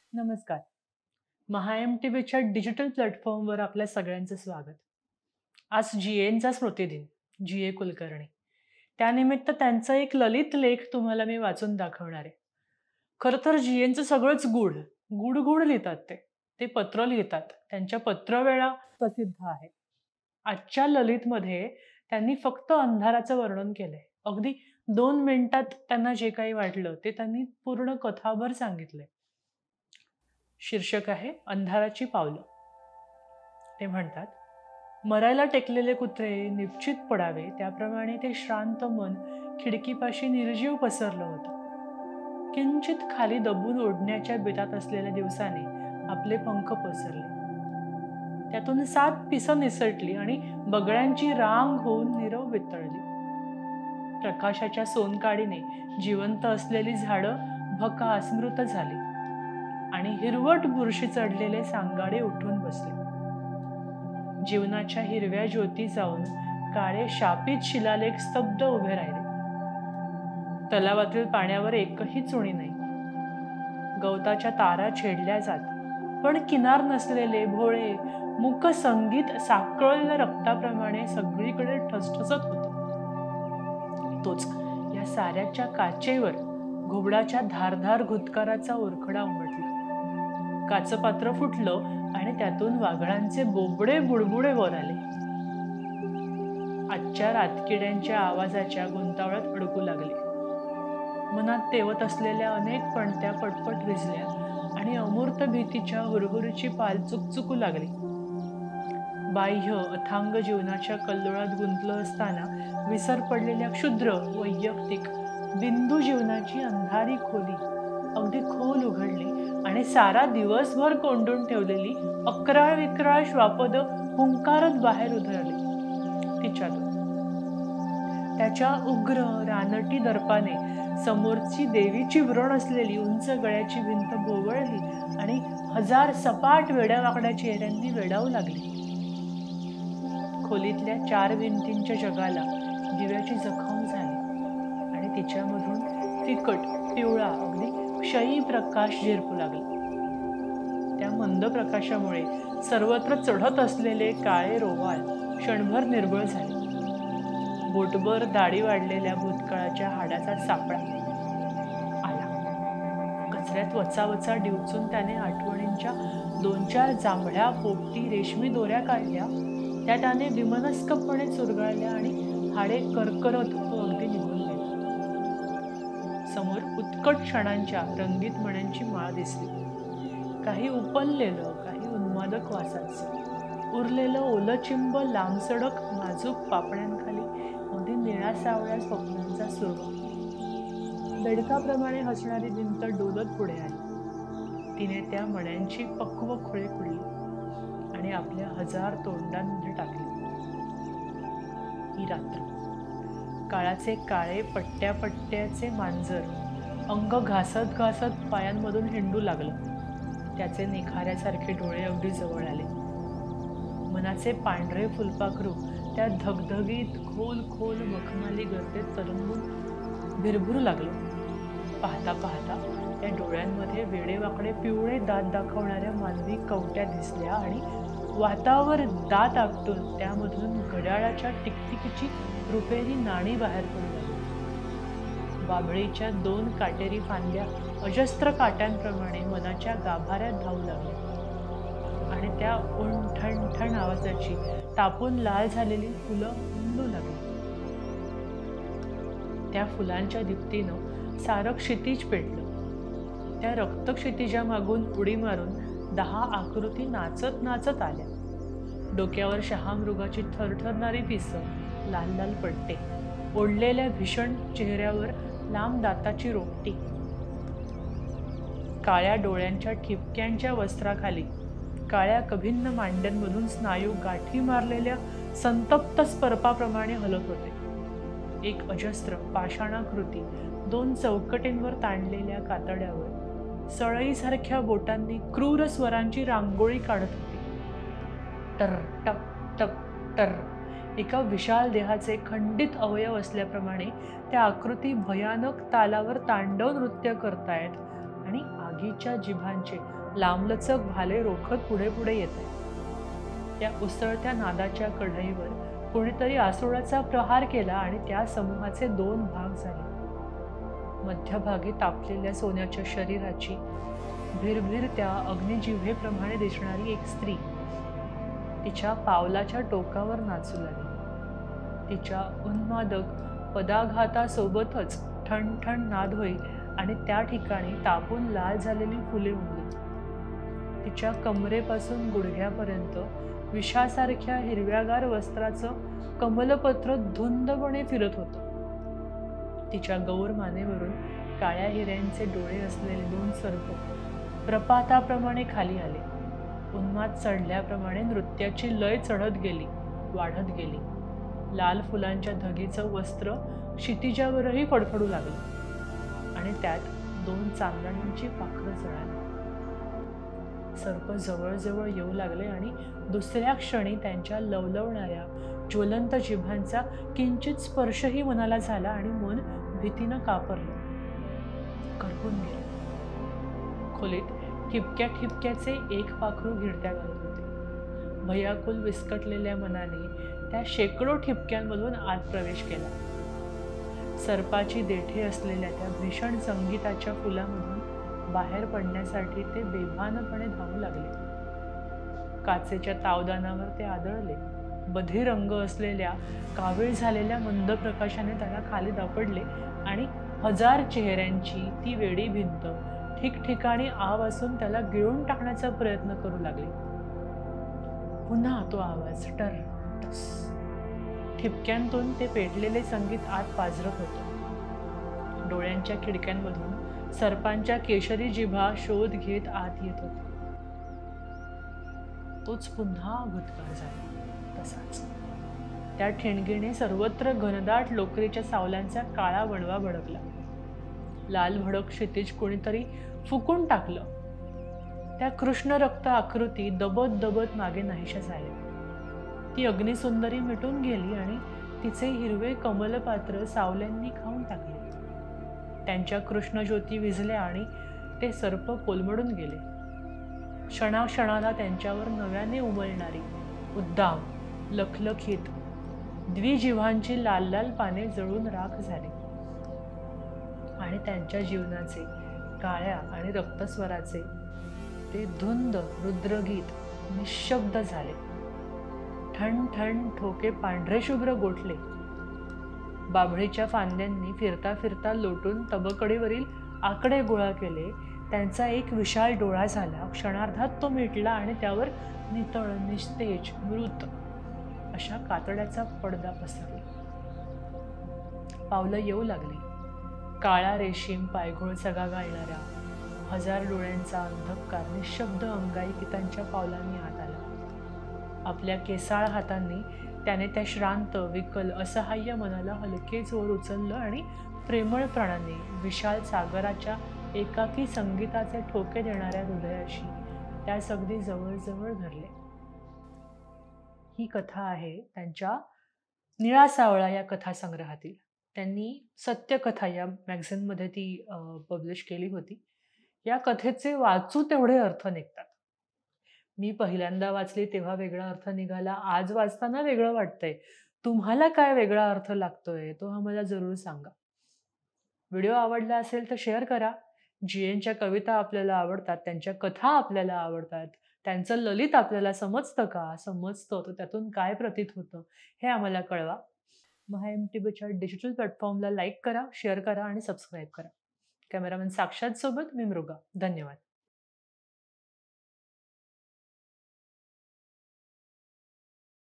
नमस्कार. MHA-MTVच्या डिजिटल प्लॅटफॉर्मवर आपल्या सगळ्यांचं स्वागत. आज जी.एनचा स्मृतिदिन, जी.ए. कुलकर्णी. त्यानिमित्त त्यांचा एक ललित लेख तुम्हाला मी वाचून दाखवणार आहे. खरं तर जी.एनचं सगळंच गूढ लिहितात ते. ते पत्र लिहितात. त्यांच्या पत्रवेळा प्रसिद्ध आहेत. आजच्या ललितमध्ये त्यांनी फक्त अंधाराचं वर्णन केलंय. अगदी 2 मिनिटात त्यांना जे काही वाटलं ते त्यांनी पूर्ण कथाभर सांगितलंय. शीर्षक आहे अंधाराची पावलं. ते म्हणतात, मरायला टेकलेले कुत्रे निश्चित पडावे त्याप्रमाणे ते श्रांत मन खिडकीपाशी निर्जीव पसरलं होतं. किंचित खाली दबून ओढण्याच्या बेतात असलेल्या दिवसाने आपले पंख पसरले. त्यातून 7 पिसं निसटली आणि बगळ्यांची रांग होऊन नीरव वितळली. प्रकाशाच्या सोनकाडीने जिवंत असलेली झाडं भकास मृत झाली आणि हिरवट बुरशी चढलेले सांगाडे उठून बसले. जीवनाच्या हिरव्या ज्योती जाऊन काळे शापित शिलालेख स्तब्ध उभे राहिले. तलावातील पाण्यावर एकही चुणी नाही. गवताच्या तारा छेडल्या जात, पण किनार नसलेले भोळे मूक संगीत साकळलेल्या रक्ताप्रमाणे सगळीकडे ठसठसत होतं. तोच या साऱ्याच्या काचेवर घुबडाच्या धारधार घुतकाराचा ओरखडा उमटला. काचपात्र फुटलं आणि त्यातून वाघळांचे बोबडे बुडबुडे वर आले. आजच्या रातकिड्यांच्या आवाजाच्या गुंतावळ्यात अडकू लागले. मनात तेवत असलेल्या अनेक पणत्या पटपट रिझल्या आणि अमूर्त भीतीच्या हुरहुरीची पाल चुकचुकू लागली. बाह्य अथांग जीवनाच्या कल्लोळात गुंतलं असताना विसर पडलेल्या क्षुद्र वैयक्तिक बिंदू जीवनाची अंधारी खोली अगदी खोल उघडली आणि सारा दिवसभर कोंडून ठेवलेली अक्राळ विक्राळ श्वापद हुंकारत बाहेर उधळली तिच्यातून. त्याच्या उग्र रानटी दर्पाने समोरची देवीची व्रण असलेली उंच गळ्याची भिंत भोवळली आणि 1000 सपाट वेड्यावाकड्या चेहऱ्यांनी वेडावू लागली. खोलीतल्या 4 भिंतींच्या जगाला दिव्याची जखम झाली आणि तिच्यामधून फिकट पिवळा अगदी क्षयी प्रकाश झिरपू लागला. त्या मंद प्रकाशामुळे सर्वत्र चढत असलेले काळे रोवाळ क्षणभर निर्बळ झाले. बोटभर दाढी वाढलेल्या भूतकाळाच्या हाडाचा सापळा आला. कचऱ्यात वचावचा डिवचून त्याने आठवणींच्या 2-4 जांभळ्या पोपटी रेशमी दोऱ्या काढल्या. त्या त्याने विमनस्कपणे चुरगळल्या आणि हाडे करकरत अगदी निघून गेले. समोर उत्कट क्षणांच्या रंगीत मण्यांची माळ दिसली. काही उपललेलं, काही उन्मादक वासाचं, उरलेलं ओलचिंब लांबसडक नाजूक पापण्यांखाली अगदी निळ्या सावळ्या स्वप्नांचा सुरवा. बेडकाप्रमाणे हसणारी भिंत डोलत पुढे आली. तिने त्या मण्यांची पक्व खुळे खुडली आणि आपल्या 1000 तोंडांमध्ये टाकली. ही रात्र. काळाचे काळे पट्ट्याचे मांजर अंग घासत घासत पायांमधून हिंडू लागलं. त्याचे निखाऱ्यासारखे डोळे अगदी जवळ आले. मनाचे पांढरे फुलपाखरू त्या धगधगीत खोल खोल मखमाली गर्दीत तरंगून भिरभरू लागलं. पाहता पाहता त्या डोळ्यांमध्ये वेडेवाकडे पिवळे दात दाखवणाऱ्या मानवी कवट्या दिसल्या आणि वातावर दात आपटून त्यामधून घड्याळाच्या टिकटिकीची रुपेरी नाणी बाहेर पडू लागली. बाभळीच्या 2 काटेरी फांद्या अजस्त्र काट्यांप्रमाणे मनाच्या गाभाऱ्यात धावू लागल्या आणि त्या ठण आवाजाची तापून लाल झालेली फुलं उमलू लागली. त्या फुलांच्या दीप्तीनं सारं क्षितिज पेटलं. त्या रक्तक्षितिजा मागून उडी मारून 10 आकृती नाचत नाचत आल्या. डोक्यावर शहामृगाची थरथरणारी पिसं, लाल लाल पट्टे, ओढलेल्या भीषण चेहऱ्यावर लांब दाताची रोपटी. काळ्या डोळ्यांच्या ठिपक्यांच्या वस्त्राखाली काळ्या कभिन्न मांड्यांमधून स्नायू गाठी मारलेल्या संतप्त स्पर्पाप्रमाणे हलत होते. एक अजस्त्र पाषाणाकृती 2 चौकटींवर ताणलेल्या कातड्यावर सळईसारख्या बोटांनी क्रूर स्वरांची रांगोळी काढत होती. टर टक टक टर. एका विशाल देहाचे खंडित अवयव असल्याप्रमाणे त्या आकृती भयानक तालावर तांडव नृत्य करतायत आणि आगीच्या जिभांचे लांबलचक भाले रोखत पुढे पुढे येत आहे. त्या उसळत्या नादाच्या कढईवर कोणीतरी आसोळाचा प्रहार केला आणि त्या समूहाचे 2 भाग झाले. मध्यभागी तापलेल्या सोन्याच्या शरीराची भिरभिर त्या अग्निजिव्हेप्रमाणे दिसणारी एक स्त्री तिच्या पावलाच्या टोकावर नाचू लागली. तिच्या उन्मादक पदाघातासोबतच ठणठण नाद होईल आणि त्या ठिकाणी तापून लाल झालेली फुले उमली. तिच्या कमरेपासून गुडघ्यापर्यंत विषासारख्या हिरव्यागार वस्त्राचं कमलपत्र धुंदपणे फिरत होतं. तिच्या गौर मानेवरून काळ्या हिऱ्यांचे डोळे असलेले 2 सर्प प्रपाताप्रमाणे खाली आले. उन्माद चढल्याप्रमाणे नृत्याची लय चढत गेली, वाढत गेली. लाल फुलांच्या धगीचं वस्त्र क्षितिजावरही फडफडू लागलं आणि त्यात 2 चांदण्यांची पाखरं जळाली. सर्प जवळजवळ येऊ लागले आणि दुसऱ्या क्षणी त्यांच्या लवलवणाऱ्या ज्वलंत जिभांचा किंचित स्पर्शही मनाला झाला आणि मन भीतीनं कापरलं, करपून गेलं. खोलीत ठिपक्या ठिपक्याचे एक पाखरू गिरट्या घालत होते. भयाकुल विस्कटलेल्या मनाने त्या शेकडो ठिपक्यांमधून आत प्रवेश केला. सर्पाची देठे असलेल्या त्या भीषण संगीताच्या फुलामधून बाहेर पडण्यासाठी ते बेभानपणे धावू लागले. काचेच्या तावदानावर ते आदळले. बधीर रंग असलेल्या कावीळ झालेल्या मंद प्रकाशाने त्याला खाली दापडले आणि 1000 चेहऱ्यांची ती वेडी भिंत ठिकठिकाणी आव असून त्याला गिळून टाकण्याचा प्रयत्न करू लागले. पुन्हा तो आवाज टर टस. ठिपक्यांतून ते पेटलेले संगीत आत पाझरत होतं. डोळ्यांच्या खिडक्यांमधून सर्पांच्या केशरी जिभा शोध घेत आत येत होता. तोच पुन्हा भूतकाळ झाला तसाच. त्या ठिणगीने सर्वत्र घनदाट लोकरीच्या सावल्यांचा काळा वणवा भडकला. लाल भडक क्षितिज कोणीतरी फुकून टाकलं. त्या कृष्ण रक्त आकृती दबत दबत मागे नाहीशा झाल्या. ती अग्निसुंदरी मिटून गेली आणि तिचे हिरवे कमलपात्र सावल्यांनी खाऊन टाकले. त्यांच्या कृष्णज्योती विझल्या आणि ते सर्प कोलमडून गेले. क्षणाक्षणाला त्यांच्यावर नव्याने उमलणारी उद्दाम लखलखीत द्विजिव्हांची लाल लाल पाने जळून राख झाली आणि त्यांच्या जीवनाचे काळ्या आणि रक्तस्वराचे ते धुंद रुद्रगीत निशब्द झाले. ठण ठण ठोके पांढरे शुभ्र गोठले. बाभळीच्या फांद्यांनी फिरता फिरता लोटून तबकडीवरील आकडे गोळा केले. त्यांचा एक विशाल डोळा झाला. क्षणार्धात तो मिटला आणि त्यावर नितळ निस्तेज मृत अशा कातड्याचा पडदा पसरला. पावलं येऊ लागली. काळा रेशीम पायघोळ सगा घालणाऱ्या 1000 डोळ्यांचा अंधकार निशब्द अंगाईकितांच्या पावलांनी आत आला. आपल्या केसाळ हातांनी त्याने त्या श्रांत विकल असहाय्य मनाला हलकेच वर उचललं आणि प्रेमळ प्राणाने विशाल सागराच्या एकाकी संगीताचे ठोके देणाऱ्या हृदयाशी त्यास अगदी जवळजवळ धरले. ही कथा आहे त्यांच्या निळा सावळा या कथासंग्रहातील. त्यांनी सत्यकथा या मॅगझिनमध्ये ती पब्लिश केली होती. या कथेचे वाचू तेवढे अर्थ निघतात. मी पहिल्यांदा वाचली तेव्हा वेगळा अर्थ निघाला. आज वाचताना वेगळं वाटतंय. तुम्हाला काय वेगळा अर्थ लागतोय तो आम्हाला जरूर सांगा. व्हिडिओ आवडला असेल तर शेअर करा. GNच्या कविता आपल्याला आवडतात, त्यांच्या कथा आपल्याला आवडतात, त्यांचं ललित आपल्याला समजतं का? समजतं तर त्यातून काय प्रतीत होतं हे आम्हाला कळवा. MyMTVच्या डिजिटल प्लॅटफॉर्मला लाईक करा, शेअर करा आणि सबस्क्राईब करा. कॅमेरामॅन साक्षात सोबत मी मृगा. धन्यवाद.